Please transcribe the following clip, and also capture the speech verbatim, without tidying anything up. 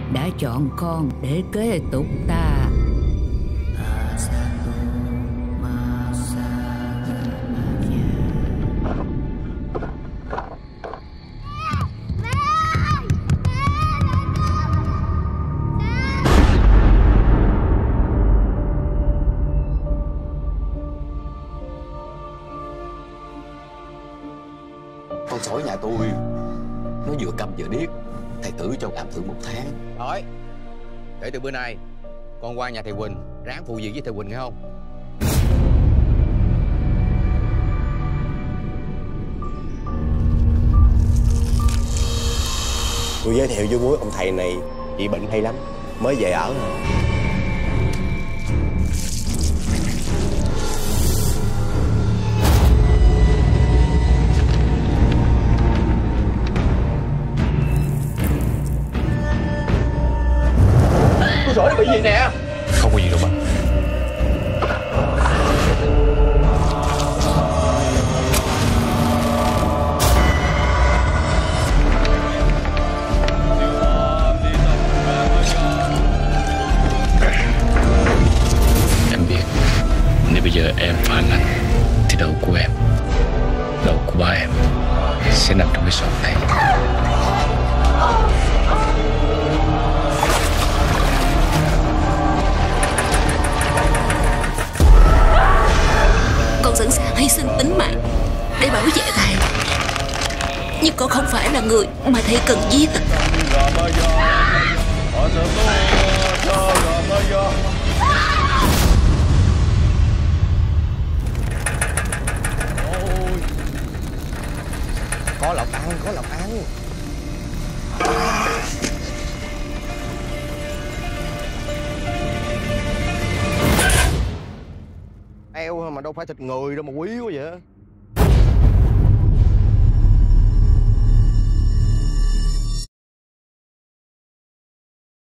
đã chọn con để kế tục ta. Con sói nhà tôi nó vừa câm vừa điếc, thầy tử cho làm thử một tháng. Rồi, kể từ bữa nay con qua nhà thầy Quỳnh ráng phụ việc với thầy Quỳnh nghe không? Tôi giới thiệu với bố ông thầy này bị bệnh hay lắm, mới về ở rồi. Tôi sói nó bị gì nè? Không có gì đâu ba. Em biết nếu bây giờ em phản anh thì đầu của em, đầu của ba em sẽ nằm trong cái sọt này. Con sẵn sàng hy sinh tính mạng để bảo vệ thầy, nhưng con không phải là người mà thầy cần giết. Có lộc ăn, có lộc ăn. Eo mà đâu phải thịt người đâu mà quý quá vậy.